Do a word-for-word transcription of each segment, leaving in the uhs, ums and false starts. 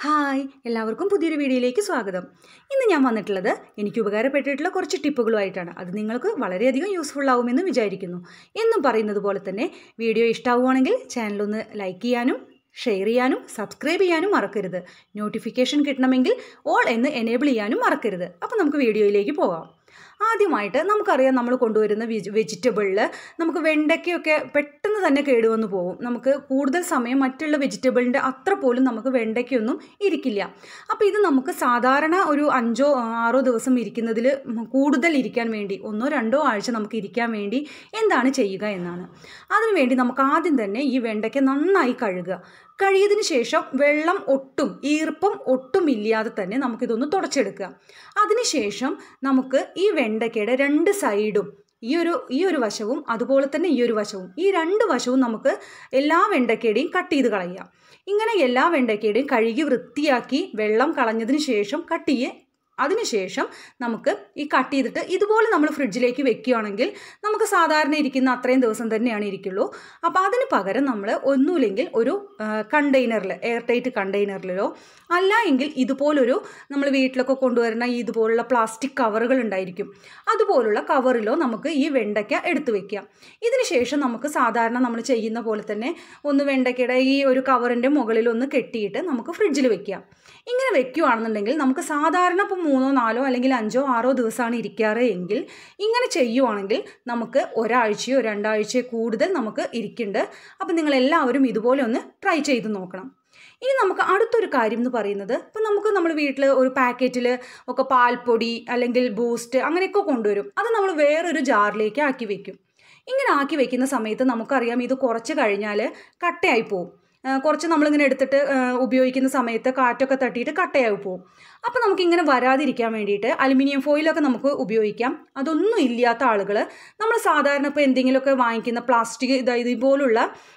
Hi എല്ലാവർക്കും പുതിയൊരു വീഡിയോയിലേക്ക് സ്വാഗതം. ഇന്ന് ഞാൻ വന്നിട്ടുള്ളത് എനിക്ക് ഉപകാരപ്പെട്ടിട്ടുള്ള കുറച്ച് ടിപ്പുകളുമായിട്ടാണ്. അത് നിങ്ങൾക്ക് വളരെയധികം യൂസ്ഫുൾ ആവുമെന്ന് വിചാരിക്കുന്നു. എന്നും പറയുന്നത് പോലെ തന്നെ വീഡിയോ ഇഷ്ടമാവുകയാണെങ്കിൽ ചാനലൊന്ന് ലൈക്ക് ചെയ്യാനും ഷെയർ ചെയ്യാനും സബ്സ്ക്രൈബ് ചെയ്യാനും മറക്കരുത്. നോട്ടിഫിക്കേഷൻ കിട്ടണമെങ്കിൽ ഓൾ എന്ന് എനേബിൾ ചെയ്യാനും മറക്കരുത്. അപ്പോൾ നമുക്ക് വീഡിയോയിലേക്ക് പോകാം. ആദ്യമായിട്ട് നമുക്കറിയാം, നമ്മൾ കൊണ്ടുവരുന്ന വെജ് വെജിറ്റബിളിൽ നമുക്ക് വെണ്ടയ്ക്കയൊക്കെ പെട്ടെന്ന് തന്നെ കേടുവന്ന് പോകും. നമുക്ക് കൂടുതൽ സമയം മറ്റുള്ള വെജിറ്റബിളിൻ്റെ അത്ര പോലും നമുക്ക് വെണ്ടയ്ക്കൊന്നും ഇരിക്കില്ല. അപ്പോൾ ഇത് നമുക്ക് സാധാരണ ഒരു അഞ്ചോ ആറോ ദിവസം ഇരിക്കുന്നതിൽ കൂടുതൽ ഇരിക്കാൻ വേണ്ടി ഒന്നോ രണ്ടോ ആഴ്ച നമുക്ക് ഇരിക്കാൻ വേണ്ടി എന്താണ് ചെയ്യുക എന്നാണ്. അതിനുവേണ്ടി നമുക്ക് ആദ്യം തന്നെ ഈ വെണ്ടയ്ക്ക നന്നായി കഴുകുക. കഴുകിയതിന് ശേഷം വെള്ളം ഒട്ടും ഈർപ്പം ഒട്ടും ഇല്ലാതെ തന്നെ നമുക്കിതൊന്ന് തുടച്ചെടുക്കുക. അതിനുശേഷം നമുക്ക് ഈ വെണ്ടയ്ക്കയുടെ രണ്ട് സൈഡും ഈ ഒരു ഈ ഒരു വശവും അതുപോലെ തന്നെ ഈ ഒരു വശവും ഈ രണ്ട് വശവും നമുക്ക് എല്ലാ വെണ്ടയ്ക്കയുടെയും കട്ട് ചെയ്ത് കളയുക. ഇങ്ങനെ എല്ലാ വെണ്ടയ്ക്കയുടെയും കഴുകി വൃത്തിയാക്കി വെള്ളം കളഞ്ഞതിന് ശേഷം കട്ട് ചെയ്യുക. അതിനുശേഷം നമുക്ക് ഈ കട്ട് ചെയ്തിട്ട് ഇതുപോലെ നമ്മൾ ഫ്രിഡ്ജിലേക്ക് വെക്കുകയാണെങ്കിൽ നമുക്ക് സാധാരണ ഇരിക്കുന്ന അത്രയും ദിവസം തന്നെയാണ് ഇരിക്കുള്ളൂ. അപ്പോൾ അതിന് പകരം നമ്മൾ ഒന്നുമില്ലെങ്കിൽ ഒരു കണ്ടെയ്നറിൽ എയർ ടൈറ്റ് കണ്ടെയ്നറിലോ അല്ല എങ്കിൽ ഇതുപോലൊരു നമ്മൾ വീട്ടിലൊക്കെ കൊണ്ടുവരുന്ന ഇതുപോലുള്ള പ്ലാസ്റ്റിക് കവറുകൾ ഉണ്ടായിരിക്കും, അതുപോലുള്ള കവറിലോ നമുക്ക് ഈ വെണ്ടയ്ക്ക എടുത്തു വെക്കാം. ഇതിന് ശേഷം നമുക്ക് സാധാരണ നമ്മൾ ചെയ്യുന്ന പോലെ തന്നെ ഒന്ന് വെണ്ടയ്ക്കയുടെ ഈ ഒരു കവറിൻ്റെ മുകളിൽ ഒന്ന് കെട്ടിയിട്ട് നമുക്ക് ഫ്രിഡ്ജിൽ വെക്കാം. ഇങ്ങനെ വെക്കുകയാണെന്നുണ്ടെങ്കിൽ നമുക്ക് സാധാരണ ഇപ്പോൾ മൂന്നോ നാലോ അല്ലെങ്കിൽ അഞ്ചോ ആറോ ദിവസമാണ് ഇരിക്കാറ് എങ്കിൽ ഇങ്ങനെ ചെയ്യുവാണെങ്കിൽ നമുക്ക് ഒരാഴ്ചയോ രണ്ടാഴ്ചയോ കൂടുതൽ നമുക്ക് ഇരിക്കുന്നുണ്ട്. അപ്പോൾ നിങ്ങളെല്ലാവരും ഇതുപോലെ ഒന്ന് ട്രൈ ചെയ്ത് നോക്കണം. ഇനി നമുക്ക് അടുത്തൊരു കാര്യം എന്ന് പറയുന്നത്, ഇപ്പോൾ നമുക്ക് നമ്മൾ വീട്ടിൽ ഒരു പാക്കറ്റിൽ ഒക്കെ പാൽപ്പൊടി അല്ലെങ്കിൽ ബൂസ്റ്റ് അങ്ങനെയൊക്കെ കൊണ്ടുവരും. അത് നമ്മൾ വേറൊരു ജാറിലേക്ക് ആക്കി വെക്കും. ഇങ്ങനെ ആക്കി വെക്കുന്ന സമയത്ത് നമുക്കറിയാം ഇത് കുറച്ച് കഴിഞ്ഞാൽ കട്ടയായി പോവും. കുറച്ച് നമ്മളിങ്ങനെ എടുത്തിട്ട് ഉപയോഗിക്കുന്ന സമയത്ത് കാറ്റൊക്കെ തട്ടിയിട്ട് കട്ടയായി പോവും. അപ്പോൾ നമുക്കിങ്ങനെ വരാതിരിക്കാൻ വേണ്ടിയിട്ട് അലുമിനിയം ഫോയിലൊക്കെ നമുക്ക് ഉപയോഗിക്കാം. അതൊന്നും ഇല്ലാത്ത ആളുകൾ നമ്മൾ സാധാരണ ഇപ്പോൾ എന്തെങ്കിലുമൊക്കെ വാങ്ങിക്കുന്ന പ്ലാസ്റ്റിക് ഇത് ഇതുപോലുള്ള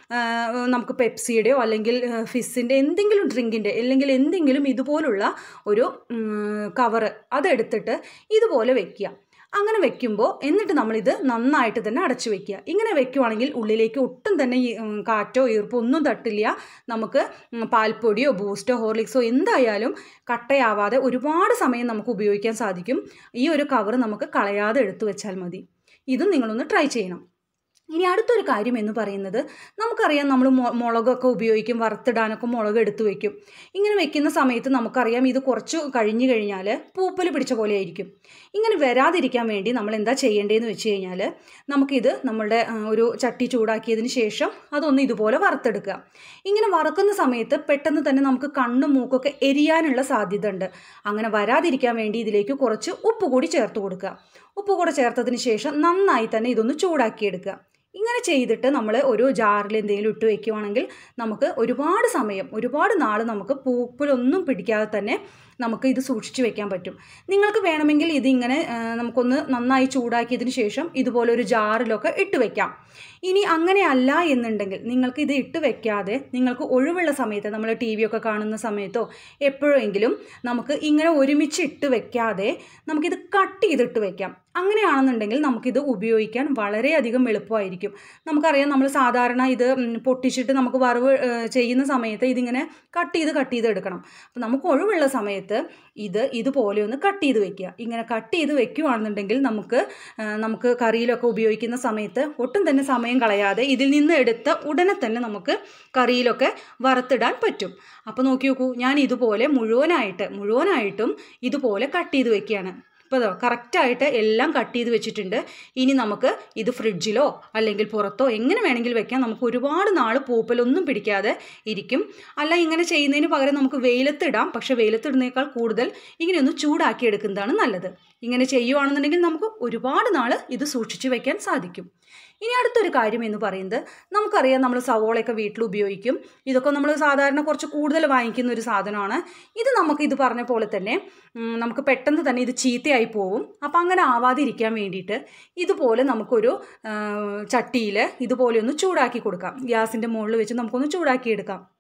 നമുക്ക് പെപ്സിയുടെയോ അല്ലെങ്കിൽ ഫിസ്സിൻ്റെ എന്തെങ്കിലും ഡ്രിങ്കിൻ്റെ അല്ലെങ്കിൽ എന്തെങ്കിലും ഇതുപോലുള്ള ഒരു കവറ് അതെടുത്തിട്ട് ഇതുപോലെ വെക്കുക. അങ്ങനെ വെക്കുമ്പോൾ എന്നിട്ട് നമ്മളിത് നന്നായിട്ട് തന്നെ അടച്ചു വെക്കുക. ഇങ്ങനെ വെക്കുവാണെങ്കിൽ ഉള്ളിലേക്ക് ഒട്ടും തന്നെ കാറ്റോ ഈർപ്പോ ഒന്നും തട്ടില്ല. നമുക്ക് പാൽപ്പൊടിയോ ബൂസ്റ്റോ ഹോർലിക്സോ എന്തായാലും കട്ടയാവാതെ ഒരുപാട് സമയം നമുക്ക് ഉപയോഗിക്കാൻ സാധിക്കും. ഈ ഒരു കവർ നമുക്ക് കളയാതെ എടുത്തു വെച്ചാൽ മതി. ഇതും നിങ്ങളൊന്ന് ട്രൈ ചെയ്യണം. ഇനി അടുത്തൊരു കാര്യം എന്ന് പറയുന്നത്, നമുക്കറിയാം നമ്മൾ മുളകൊക്കെ ഉപയോഗിക്കും, വറുത്തിടാനൊക്കെ മുളക് എടുത്ത് വയ്ക്കും. ഇങ്ങനെ വെക്കുന്ന സമയത്ത് നമുക്കറിയാം ഇത് കുറച്ച് കഴിഞ്ഞ് കഴിഞ്ഞാൽ പൂപ്പൽ പിടിച്ച പോലെ ആയിരിക്കും. ഇങ്ങനെ വരാതിരിക്കാൻ വേണ്ടി നമ്മൾ എന്താ ചെയ്യേണ്ടതെന്ന് വെച്ച് കഴിഞ്ഞാൽ, നമുക്കിത് നമ്മളുടെ ഒരു ചട്ടി ചൂടാക്കിയതിന് ശേഷം അതൊന്ന് ഇതുപോലെ വറുത്തെടുക്കുക. ഇങ്ങനെ വറുക്കുന്ന സമയത്ത് പെട്ടെന്ന് തന്നെ നമുക്ക് കണ്ണും മൂക്കൊക്കെ എരിയാനുള്ള സാധ്യത ഉണ്ട്. അങ്ങനെ വരാതിരിക്കാൻ വേണ്ടി ഇതിലേക്ക് കുറച്ച് ഉപ്പ് കൂടി ചേർത്ത് കൊടുക്കുക. ഉപ്പ് കൂടെ ചേർത്തതിന് ശേഷം നന്നായി തന്നെ ഇതൊന്ന് ചൂടാക്കിയെടുക്കുക. ഇങ്ങനെ ചെയ്തിട്ട് നമ്മൾ ഒരു ജാറിൽ എന്തെങ്കിലും ഇട്ട് വയ്ക്കുവാണെങ്കിൽ നമുക്ക് ഒരുപാട് സമയം ഒരുപാട് നാൾ നമുക്ക് പൂപ്പലൊന്നും പിടിക്കാതെ തന്നെ നമുക്ക് ഇത് സൂക്ഷിച്ച് വെക്കാൻ പറ്റും. നിങ്ങൾക്ക് വേണമെങ്കിൽ ഇതിങ്ങനെ നമുക്കൊന്ന് നന്നായി ചൂടാക്കിയതിന് ശേഷം ഇതുപോലെ ഒരു ജാറിലൊക്കെ ഇട്ട് വെക്കാം. ഇനി അങ്ങനെ അല്ല എന്നുണ്ടെങ്കിൽ നിങ്ങൾക്ക് ഇത് ഇട്ട് വെക്കാതെ നിങ്ങൾക്ക് ഒഴിവുള്ള സമയത്ത് നമ്മൾ ടി വി ഒക്കെ കാണുന്ന സമയത്തോ എപ്പോഴെങ്കിലും നമുക്ക് ഇങ്ങനെ ഒരുമിച്ച് ഇട്ട് വെക്കാതെ നമുക്കിത് കട്ട് ചെയ്തിട്ട് വെക്കാം. അങ്ങനെയാണെന്നുണ്ടെങ്കിൽ നമുക്കിത് ഉപയോഗിക്കാൻ വളരെയധികം എളുപ്പമായിരിക്കും. നമുക്കറിയാം നമ്മൾ സാധാരണ ഇത് പൊട്ടിച്ചിട്ട് നമുക്ക് വറവ് ചെയ്യുന്ന സമയത്ത് ഇതിങ്ങനെ കട്ട് ചെയ്ത് കട്ട് ചെയ്ത് എടുക്കണം. അപ്പോൾ നമുക്ക് ഒഴിവുള്ള സമയത്ത് ഇത് ഇതുപോലെ ഒന്ന് കട്ട് ചെയ്ത് വെക്കുക. ഇങ്ങനെ കട്ട് ചെയ്ത് വെക്കുകയാണെന്നുണ്ടെങ്കിൽ നമുക്ക് നമുക്ക് കറിയിലൊക്കെ ഉപയോഗിക്കുന്ന സമയത്ത് ഒട്ടും തന്നെ സമയം കളയാതെ ഇതിൽ നിന്ന് എടുത്ത ഉടനെ തന്നെ നമുക്ക് കറിയിലൊക്കെ വറുത്തിടാൻ പറ്റും. അപ്പോൾ നോക്കി നോക്കൂ, ഞാൻ ഇതുപോലെ മുഴുവനായിട്ട് മുഴുവനായിട്ടും ഇതുപോലെ കട്ട് ചെയ്ത് വെക്കുകയാണ്. ഇപ്പോൾ അതോ കറക്റ്റായിട്ട് എല്ലാം കട്ട് ചെയ്ത് വെച്ചിട്ടുണ്ട്. ഇനി നമുക്ക് ഇത് ഫ്രിഡ്ജിലോ അല്ലെങ്കിൽ പുറത്തോ എങ്ങനെ വേണമെങ്കിൽ വെക്കാം. നമുക്ക് ഒരുപാട് നാൾ പൂപ്പലൊന്നും പിടിക്കാതെ ഇരിക്കും. അല്ല ഇങ്ങനെ ചെയ്യുന്നതിന് പകരം നമുക്ക് വെയിലത്തിടാം. പക്ഷേ വെയിലത്തിടുന്നേക്കാൾ കൂടുതൽ ഇങ്ങനെ ഒന്ന് ചൂടാക്കി എടുക്കുന്നതാണ് നല്ലത്. ഇങ്ങനെ ചെയ്യുവാണെന്നുണ്ടെങ്കിൽ നമുക്ക് ഒരുപാട് നാൾ ഇത് സൂക്ഷിച്ച് വയ്ക്കാൻ സാധിക്കും. ഇനി അടുത്തൊരു കാര്യം എന്ന് പറയുന്നത്, നമുക്കറിയാം നമ്മൾ സവോളയൊക്കെ വീട്ടിൽ ഉപയോഗിക്കും. ഇതൊക്കെ നമ്മൾ സാധാരണ കുറച്ച് കൂടുതൽ വാങ്ങിക്കുന്ന ഒരു സാധനമാണ്. ഇത് നമുക്ക് ഇത് പറഞ്ഞ പോലെ തന്നെ നമുക്ക് പെട്ടെന്ന് തന്നെ ഇത് ചീത്തയായി പോവും. അപ്പോൾ അങ്ങനെ ആവാതിരിക്കാൻ വേണ്ടിയിട്ട് ഇതുപോലെ നമുക്കൊരു ചട്ടിയിൽ ഇതുപോലെ ഒന്ന് ചൂടാക്കി കൊടുക്കാം. ഗ്യാസിൻ്റെ മുകളിൽ വെച്ച് നമുക്കൊന്ന് ചൂടാക്കിയെടുക്കാം.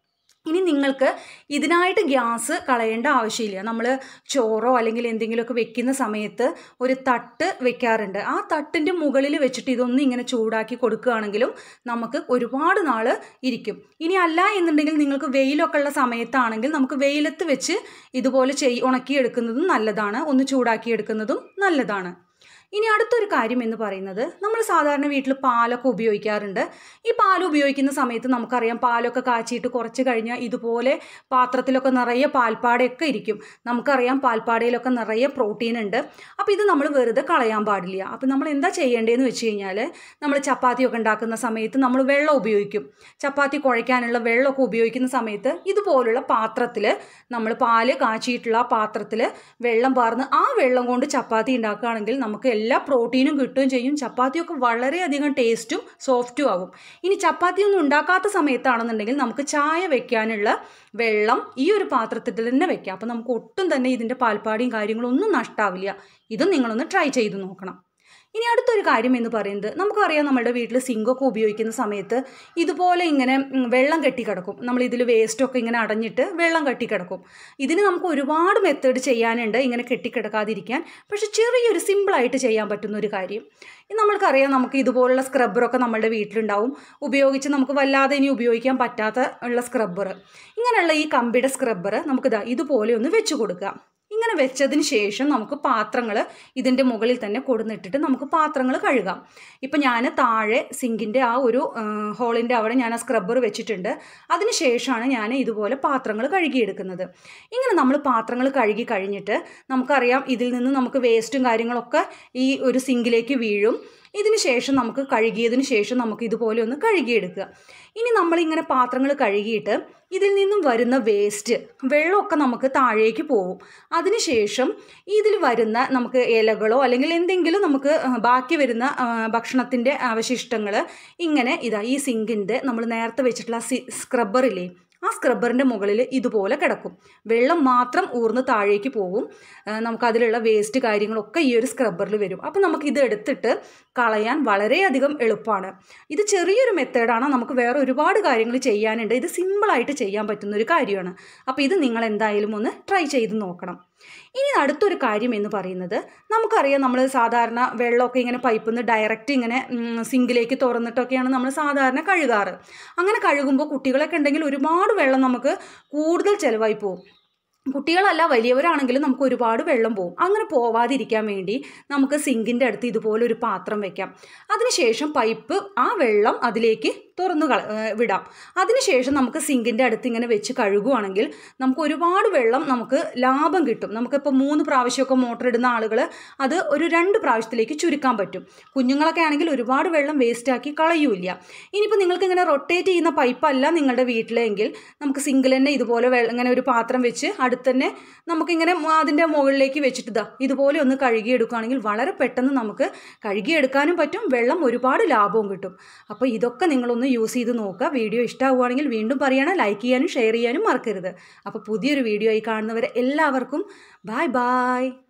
ഇനി നിങ്ങൾക്ക് ഇതിനായിട്ട് ഗ്യാസ് കളയേണ്ട ആവശ്യമില്ല. നമ്മൾ ചോറോ അല്ലെങ്കിൽ എന്തെങ്കിലുമൊക്കെ വെക്കുന്ന സമയത്ത് ഒരു തട്ട് വെക്കാറുണ്ട്. ആ തട്ടിൻ്റെ മുകളിൽ വെച്ചിട്ട് ഇതൊന്നും ഇങ്ങനെ ചൂടാക്കി കൊടുക്കുകയാണെങ്കിലും നമുക്ക് ഒരുപാട് നാൾ ഇരിക്കും. ഇനി അല്ല എന്നുണ്ടെങ്കിൽ നിങ്ങൾക്ക് വെയിലൊക്കെ ഉള്ള സമയത്താണെങ്കിൽ നമുക്ക് വെയിലത്ത് വെച്ച് ഇതുപോലെ ചെയ് ഉണക്കിയെടുക്കുന്നതും നല്ലതാണ്, ഒന്ന് ചൂടാക്കിയെടുക്കുന്നതും നല്ലതാണ്. ഇനി അടുത്തൊരു കാര്യം എന്ന് പറയുന്നത്, നമ്മൾ സാധാരണ വീട്ടിൽ പാലൊക്കെ ഉപയോഗിക്കാറുണ്ട്. ഈ പാൽ ഉപയോഗിക്കുന്ന സമയത്ത് നമുക്കറിയാം പാലൊക്കെ കാച്ചിയിട്ട് കുറച്ച് കഴിഞ്ഞാൽ ഇതുപോലെ പാത്രത്തിലൊക്കെ നിറയെ പാൽപ്പാടയൊക്കെ ഇരിക്കും. നമുക്കറിയാം പാൽപ്പാടയിലൊക്കെ നിറയെ പ്രോട്ടീൻ ഉണ്ട്. അപ്പോൾ ഇത് നമ്മൾ വെറുതെ കളയാൻ പാടില്ല. അപ്പോൾ നമ്മൾ എന്താ ചെയ്യേണ്ടതെന്ന് വെച്ച് കഴിഞ്ഞാൽ, നമ്മൾ ചപ്പാത്തിയൊക്കെ ഉണ്ടാക്കുന്ന സമയത്ത് നമ്മൾ വെള്ളം ഉപയോഗിക്കും. ചപ്പാത്തി കുഴയ്ക്കാനുള്ള വെള്ളമൊക്കെ ഉപയോഗിക്കുന്ന സമയത്ത് ഇതുപോലുള്ള പാത്രത്തിൽ നമ്മൾ പാല് കാച്ചിയിട്ടുള്ള ആ പാത്രത്തിൽ വെള്ളം പാർന്ന് ആ വെള്ളം കൊണ്ട് ചപ്പാത്തി ഉണ്ടാക്കുകയാണെങ്കിൽ നമുക്ക് എല്ലാ പ്രോട്ടീനും കിട്ടുകയും ചെയ്യും. ചപ്പാത്തിയൊക്കെ വളരെയധികം ടേസ്റ്റും സോഫ്റ്റും ആകും. ഇനി ചപ്പാത്തിയൊന്നും ഉണ്ടാക്കാത്ത സമയത്താണെന്നുണ്ടെങ്കിൽ നമുക്ക് ചായ വെക്കാനുള്ള വെള്ളം ഈ ഒരു പാത്രത്തിൽ തന്നെ വെക്കാം. അപ്പോൾ നമുക്ക് ഒട്ടും തന്നെ ഇതിൻ്റെ പാൽപ്പാടിയും കാര്യങ്ങളും ഒന്നും നഷ്ടാവില്ല. ഇതും നിങ്ങളൊന്ന് ട്രൈ ചെയ്ത് നോക്കണം. ഇനി അടുത്തൊരു കാര്യം എന്ന് പറയുന്നത്, നമുക്കറിയാം നമ്മുടെ വീട്ടിൽ സിങ്കൊക്കെ ഉപയോഗിക്കുന്ന സമയത്ത് ഇതുപോലെ ഇങ്ങനെ വെള്ളം കെട്ടിക്കിടക്കും. നമ്മൾ ഇതിൽ വേസ്റ്റൊക്കെ ഇങ്ങനെ അടഞ്ഞിട്ട് വെള്ളം കെട്ടിക്കിടക്കും. ഇതിന് നമുക്ക് ഒരുപാട് മെത്തേഡ് ചെയ്യാനുണ്ട് ഇങ്ങനെ കെട്ടിക്കിടക്കാതിരിക്കാൻ. പക്ഷെ ചെറിയൊരു സിമ്പിളായിട്ട് ചെയ്യാൻ പറ്റുന്ന ഒരു കാര്യം, നമ്മൾക്കറിയാം നമുക്ക് ഇതുപോലുള്ള സ്ക്രബ്ബറൊക്കെ നമ്മുടെ വീട്ടിലുണ്ടാവും. ഉപയോഗിച്ച് നമുക്ക് വല്ലാതെ ഇനി ഉപയോഗിക്കാൻ പറ്റാത്ത ഉള്ള സ്ക്രബ്ബർ, ഇങ്ങനെയുള്ള ഈ കമ്പിയുടെ സ്ക്രബ്ബർ നമുക്കിതാ ഇതുപോലെ ഒന്ന് വെച്ച് കൊടുക്കാം. ഇങ്ങനെ വെച്ചതിന് ശേഷം നമുക്ക് പാത്രങ്ങൾ ഇതിൻ്റെ മുകളിൽ തന്നെ കൊടുന്നിട്ടിട്ട് നമുക്ക് പാത്രങ്ങൾ കഴുകാം. ഇപ്പം ഞാൻ താഴെ സിങ്കിൻ്റെ ആ ഒരു ഹോളിൻ്റെ അവിടെ ഞാൻ ആ സ്ക്രബ്ബർ വെച്ചിട്ടുണ്ട്. അതിന് ശേഷമാണ് ഞാൻ ഇതുപോലെ പാത്രങ്ങൾ കഴുകിയെടുക്കുന്നത്. ഇങ്ങനെ നമ്മൾ പാത്രങ്ങൾ കഴുകി കഴിഞ്ഞിട്ട് നമുക്കറിയാം ഇതിൽ നിന്ന് നമുക്ക് വേസ്റ്റും കാര്യങ്ങളൊക്കെ ഈ ഒരു സിങ്കിലേക്ക് വീഴും. ഇതിന് ശേഷം നമുക്ക് കഴുകിയതിന് ശേഷം നമുക്ക് ഇതുപോലെ ഒന്ന് കഴുകിയെടുക്കുക. ഇനി നമ്മളിങ്ങനെ പാത്രങ്ങൾ കഴുകിയിട്ട് ഇതിൽ നിന്നും വരുന്ന വേസ്റ്റ് വെള്ളമൊക്കെ നമുക്ക് താഴേക്ക് പോകും. അതിനുശേഷം ഇതിൽ വരുന്ന നമുക്ക് ഇലകളോ അല്ലെങ്കിൽ എന്തെങ്കിലും നമുക്ക് ബാക്കി വരുന്ന ഭക്ഷണത്തിൻ്റെ അവശിഷ്ടങ്ങൾ ഇങ്ങനെ ഇതാ ഈ സിങ്കിൻ്റെ നമ്മൾ നേരത്തെ വെച്ചിട്ടുള്ള സി സ്ക്രബ്ബറില്ലേ ആ സ്ക്രബ്ബറിൻ്റെ മുകളിൽ ഇതുപോലെ കിടക്കും. വെള്ളം മാത്രം ഊർന്ന് താഴേക്ക് പോകും. നമുക്കതിലുള്ള വേസ്റ്റ് കാര്യങ്ങളൊക്കെ ഈ ഒരു സ്ക്രബ്ബറിൽ വരും. അപ്പോൾ നമുക്കിത് എടുത്തിട്ട് കളയാൻ വളരെയധികം എളുപ്പമാണ്. ഇത് ചെറിയൊരു മെത്തേഡാണ്, നമുക്ക് വേറെ ഒരുപാട് കാര്യങ്ങൾ ചെയ്യാനുണ്ട്. ഇത് സിമ്പിളായിട്ട് ചെയ്യാൻ പറ്റുന്നൊരു കാര്യമാണ്. അപ്പോൾ ഇത് നിങ്ങൾ എന്തായാലും ഒന്ന് ട്രൈ ചെയ്ത് നോക്കണം. ഇനി അടുത്തൊരു കാര്യം എന്ന് പറയുന്നത്, നമുക്കറിയാം നമ്മൾ സാധാരണ വെള്ളമൊക്കെ ഇങ്ങനെ പൈപ്പിൽ നിന്ന് ഡയറക്റ്റ് ഇങ്ങനെ സിങ്കിലേക്ക് തുറന്നിട്ടൊക്കെയാണ് നമ്മൾ സാധാരണ കഴുകാറ്. അങ്ങനെ കഴുകുമ്പോൾ കുട്ടികളൊക്കെ ഉണ്ടെങ്കിൽ ഒരുപാട് വെള്ളം നമുക്ക് കൂടുതൽ ചിലവായി പോകും. കുട്ടികളല്ല വലിയവരാണെങ്കിലും നമുക്ക് ഒരുപാട് വെള്ളം പോകും. അങ്ങനെ പോവാതിരിക്കാൻ വേണ്ടി നമുക്ക് സിങ്കിൻ്റെ അടുത്ത് ഇതുപോലെ ഒരു പാത്രം വെക്കാം. അതിനുശേഷം പൈപ്പ് ആ വെള്ളം അതിലേക്ക് തുറന്നു കള വിടാം. അതിനുശേഷം നമുക്ക് സിങ്കിൻ്റെ അടുത്ത് ഇങ്ങനെ വെച്ച് കഴുകുവാണെങ്കിൽ നമുക്ക് ഒരുപാട് വെള്ളം നമുക്ക് ലാഭം കിട്ടും. നമുക്കിപ്പോൾ മൂന്ന് പ്രാവശ്യമൊക്കെ മോട്ടർ ഇടുന്ന ആളുകൾ അത് ഒരു രണ്ട് പ്രാവശ്യത്തിലേക്ക് ചുരുക്കാൻ പറ്റും. കുഞ്ഞുങ്ങളൊക്കെ ആണെങ്കിൽ ഒരുപാട് വെള്ളം വേസ്റ്റാക്കി കളയൂല്ല. ഇനിയിപ്പോൾ നിങ്ങൾക്ക് ഇങ്ങനെ റൊട്ടേറ്റ് ചെയ്യുന്ന പൈപ്പല്ല നിങ്ങളുടെ വീട്ടിലെങ്കിൽ നമുക്ക് സിങ്കിൽ തന്നെ ഇതുപോലെ ഇങ്ങനെ ഒരു പാത്രം വെച്ച് അടുത്ത് തന്നെ നമുക്കിങ്ങനെ അതിൻ്റെ മുകളിലേക്ക് വെച്ചിട്ട് ഇതാ ഇതുപോലെ ഒന്ന് കഴുകിയെടുക്കുകയാണെങ്കിൽ വളരെ പെട്ടെന്ന് നമുക്ക് കഴുകിയെടുക്കാനും പറ്റും, വെള്ളം ഒരുപാട് ലാഭവും കിട്ടും. അപ്പോൾ ഇതൊക്കെ നിങ്ങളൊന്ന് യൂസ് ചെയ്ത് നോക്കുക. വീഡിയോ ഇഷ്ടമാവുകയാണെങ്കിൽ വീണ്ടും പറയണം, ലൈക്ക് ചെയ്യാനും ഷെയർ ചെയ്യാനും മറക്കരുത്. അപ്പോൾ പുതിയൊരു വീഡിയോ ആയി കാണുന്നവരെ എല്ലാവർക്കും ബൈ ബൈ.